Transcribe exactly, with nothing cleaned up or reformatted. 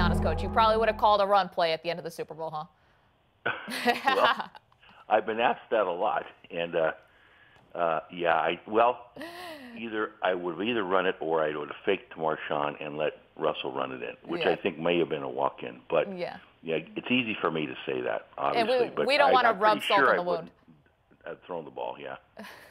honest, Coach. You probably would have called a run play at the end of the Super Bowl, huh? Well, I've been asked that a lot, and uh, uh, yeah, I well, either I would have either run it or I would have faked to Marshawn and let Russell run it in, which yeah. I think may have been a walk-in. But yeah, yeah, it's easy for me to say that, obviously. and we, but we don't I, want to I'm rub pretty salt sure in the I wound. I've thrown the ball, yeah.